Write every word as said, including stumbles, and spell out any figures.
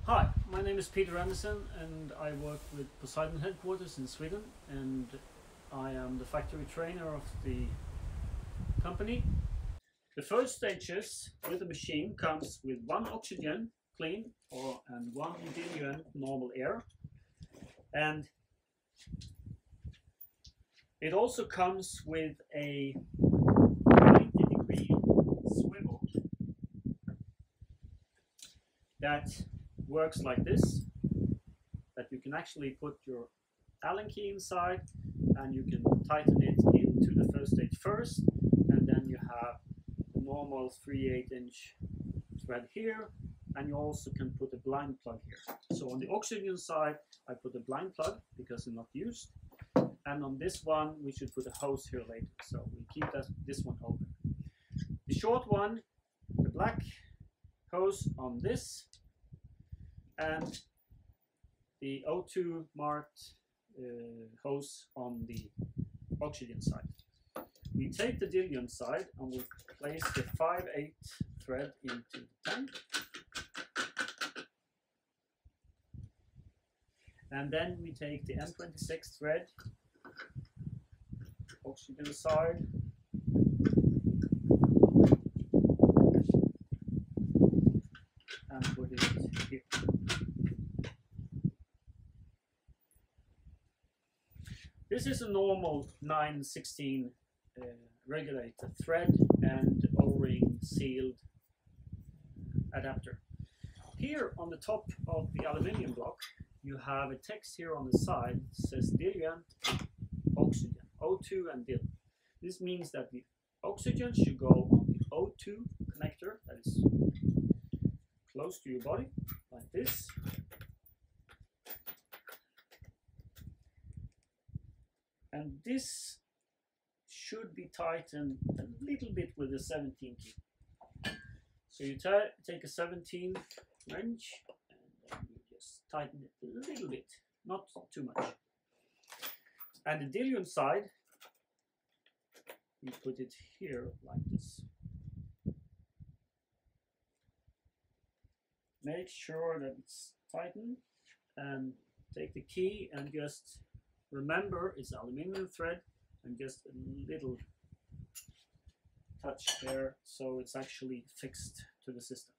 Hi, my name is Peter Andersson and I work with Poseidon headquarters in Sweden, and I am the factory trainer of the company. The first stages with the machine comes with one oxygen clean or and one diluent normal air, and it also comes with a ninety degree swivel that works like this, that you can actually put your Allen key inside and you can tighten it into the first stage first, and then you have the normal three eighths inch thread here, and you also can put a blind plug here. So on the oxygen side I put a blind plug because it's not used, and on this one we should put a hose here later, so we keep that, this one open. The short one, the black hose on this, and the O two marked uh, hose on the oxygen side. We take the diluent side and we place the five eighths thread into the tank, and then we take the N twenty-six thread, oxygen side, and put it here. This is a normal nine sixteen uh, regulator thread and O-ring sealed adapter. Here on the top of the aluminium block you have a text here on the side that says diluent, oxygen, O two and dil. This means that the oxygen should go on the O two connector that is close to your body, like this. And this should be tightened a little bit with a seventeen key. So you take a seventeen wrench and then you just tighten it a little bit, not too much. And the diluent side, you put it here like this. Make sure that it's tightened and take the key and just remember it's aluminum thread, and just a little touch there so it's actually fixed to the system.